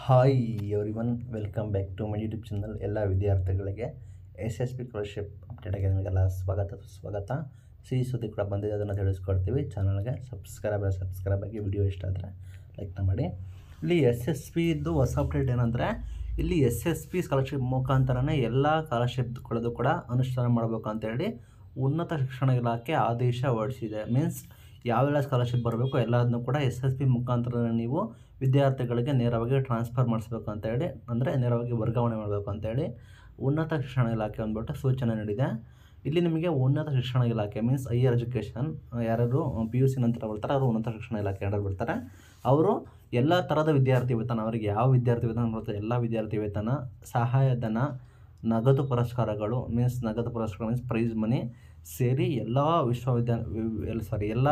Hi everyone, welcome back to my YouTube channel. ಎಲ್ಲ ವಿದ್ಯಾರ್ಥಿಗಳಿಗೆ SSP scholarship ಅಪ್ಡೇಟಾಗಿ ನಿಮಗೆಲ್ಲ ಸ್ವಾಗತ. ಸುದ್ದಿ ಕೂಡ ಬಂದಿದೆ, ಅದನ್ನು ತಿಳಿಸ್ಕೊಡ್ತೀವಿ. ಚಾನಲ್ಗೆ ಸಬ್ಸ್ಕ್ರೈಬ್ ಆಗಿ. ವಿಡಿಯೋ ಇಷ್ಟ ಆದರೆ ಲೈಕ್ನ ಮಾಡಿ. ಇಲ್ಲಿ SSP ಇದ್ದು ಹೊಸ ಅಪ್ಡೇಟ್ ಏನಂದರೆ, ಇಲ್ಲಿ SSP ಸ್ಕಾಲರ್ಶಿಪ್ ಮುಖಾಂತರನೇ ಎಲ್ಲ ಸ್ಕಾಲರ್ಶಿಪ್ಗಳದ್ದು ಕೂಡ ಅನುಷ್ಠಾನ ಮಾಡಬೇಕು ಅಂತೇಳಿ ಉನ್ನತ ಶಿಕ್ಷಣ ಇಲಾಖೆ ಆದೇಶ ಹೊರಡಿಸಿದೆ. ಮೀನ್ಸ್ ಯಾವೆಲ್ಲ ಸ್ಕಾಲರ್ಶಿಪ್ ಬರಬೇಕು ಎಲ್ಲದನ್ನು ಕೂಡ SSP ಮುಖಾಂತರ ನೀವು ವಿದ್ಯಾರ್ಥಿಗಳಿಗೆ ನೇರವಾಗಿ ಟ್ರಾನ್ಸ್ಫರ್ ಮಾಡಿಸ್ಬೇಕು ಅಂತೇಳಿ, ಅಂದರೆ ನೇರವಾಗಿ ವರ್ಗಾವಣೆ ಮಾಡಬೇಕು ಅಂತೇಳಿ ಉನ್ನತ ಶಿಕ್ಷಣ ಇಲಾಖೆ ಅಂದ್ಬಿಟ್ಟು ಸೂಚನೆ ನೀಡಿದೆ. ಇಲ್ಲಿ ನಿಮಗೆ ಉನ್ನತ ಶಿಕ್ಷಣ ಇಲಾಖೆ ಮೀನ್ಸ್ ಹೈಯರ್ ಎಜುಕೇಷನ್, ಯಾರು PUC ನಂತರ ಬರ್ತಾರೆ ಅವರು ಉನ್ನತ ಶಿಕ್ಷಣ ಇಲಾಖೆ ಯಾರು ಬರ್ತಾರೆ ಅವರು ಎಲ್ಲ ಥರದ ವಿದ್ಯಾರ್ಥಿ ವೇತನ, ಅವರಿಗೆ ಯಾವ ವಿದ್ಯಾರ್ಥಿ ವೇತನ ಬರುತ್ತೆ ಎಲ್ಲ ವಿದ್ಯಾರ್ಥಿ ವೇತನ, ಸಹಾಯಧನ, ನಗದು ಪುರಸ್ಕಾರಗಳು ಮೀನ್ಸ್ ಪ್ರೈಸ್ ಮನಿ ಸೇರಿ ಎಲ್ಲ ಎಲ್ಲ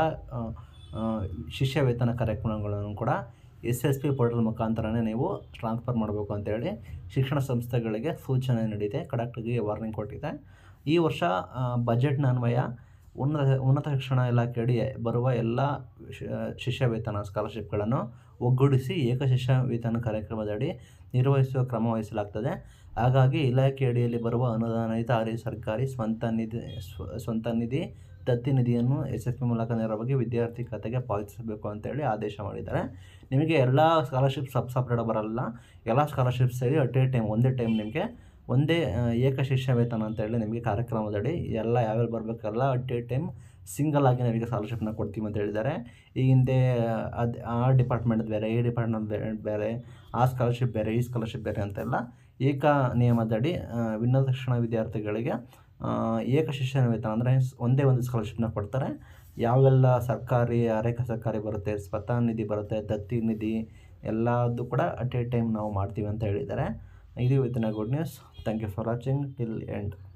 ಶಿಷ್ಯ ವೇತನ ಕಾರ್ಯಕ್ರಮಗಳನ್ನು ಕೂಡ SSP ಪೋರ್ಟಲ್ ಮುಖಾಂತರನೇ ನೀವು ಟ್ರಾನ್ಸ್ಫರ್ ಮಾಡಬೇಕು ಅಂತೇಳಿ ಶಿಕ್ಷಣ ಸಂಸ್ಥೆಗಳಿಗೆ ಸೂಚನೆ ನೀಡಿದೆ, ಕಡಕ್ಟಾಗಿ ವಾರ್ನಿಂಗ್ ಕೊಟ್ಟಿದೆ. ಈ ವರ್ಷ ಬಜೆಟ್ನ ಅನ್ವಯ ಉನ್ನತ ಶಿಕ್ಷಣ ಇಲಾಖೆಯಡಿ ಬರುವ ಎಲ್ಲ ಶಿಷ್ಯ ವೇತನ ಸ್ಕಾಲರ್ಶಿಪ್ಗಳನ್ನು ಒಗ್ಗೂಡಿಸಿ ಏಕಶಿಷ್ಯ ವೇತನ ಕಾರ್ಯಕ್ರಮದಡಿ ನಿರ್ವಹಿಸುವ ಕ್ರಮ ವಹಿಸಲಾಗ್ತದೆ. ಹಾಗಾಗಿ ಇಲಾಖೆಯಡಿಯಲ್ಲಿ ಬರುವ ಅನುದಾನಿತ ಸರ್ಕಾರಿ ಸ್ವಂತ ನಿಧಿ ದತ್ತಿ ನಿಧಿಯನ್ನು SSP ಮೂಲಕ ನೇರವಾಗಿ ವಿದ್ಯಾರ್ಥಿ ಖಾತೆಗೆ ಪಾವತಿಸಬೇಕು ಅಂತೇಳಿ ಆದೇಶ ಮಾಡಿದ್ದಾರೆ. ನಿಮಗೆ ಎಲ್ಲ ಸ್ಕಾಲರ್ಶಿಪ್ ಸಪ್ರೇಟ್ ಬರಲ್ಲ, ಎಲ್ಲ ಸ್ಕಾಲರ್ಶಿಪ್ ಸೇರಿ ಒಂದೇ ಟೈಮ್ ನಿಮಗೆ ಒಂದೇ ಏಕಶಿಷ್ಯ ವೇತನ ಅಂತೇಳಿ ನಿಮಗೆ ಕಾರ್ಯಕ್ರಮದಡಿ ಎಲ್ಲ ಯಾವ್ಯಾವ ಬರಬೇಕಲ್ಲ ಸಿಂಗಲ್ ಆಗಿ ನಿಮಗೆ ಸ್ಕಾಲರ್ಶಿಪ್ನ ಕೊಡ್ತೀವಿ ಅಂತ ಹೇಳಿದ್ದಾರೆ. ಈ ಹಿಂದೆ ಆ ಡಿಪಾರ್ಟ್ಮೆಂಟ್ ಬೇರೆ, ಈ ಡಿಪಾರ್ಟ್ಮೆಂಟ್ ಬೇರೆ, ಆ ಸ್ಕಾಲರ್ಶಿಪ್ ಬೇರೆ, ಈ ಸ್ಕಾಲರ್ಶಿಪ್ ಬೇರೆ ಅಂತೆಲ್ಲ ಏಕ ನಿಯಮದಡಿ ಉನ್ನತ ಶಿಕ್ಷಣ ವಿದ್ಯಾರ್ಥಿಗಳಿಗೆ ಏಕಶಿಷ್ಯ ವೇತನ ಅಂದರೆ ಒಂದೇ ಒಂದು ಸ್ಕಾಲರ್ಶಿಪ್ನ ಕೊಡ್ತಾರೆ. ಯಾವೆಲ್ಲ ಸರ್ಕಾರಿ, ಅರೆಕ ಸರ್ಕಾರಿ ಬರುತ್ತೆ, ಸ್ವತಃ ನಿಧಿ ಬರುತ್ತೆ, ದತ್ತಿ ನಿಧಿ ಎಲ್ಲದೂ ಕೂಡ ನಾವು ಮಾಡ್ತೀವಿ ಅಂತ ಹೇಳಿದ್ದಾರೆ. ಇದು ಇವತ್ತಿನ good news. Thank you for watching till end.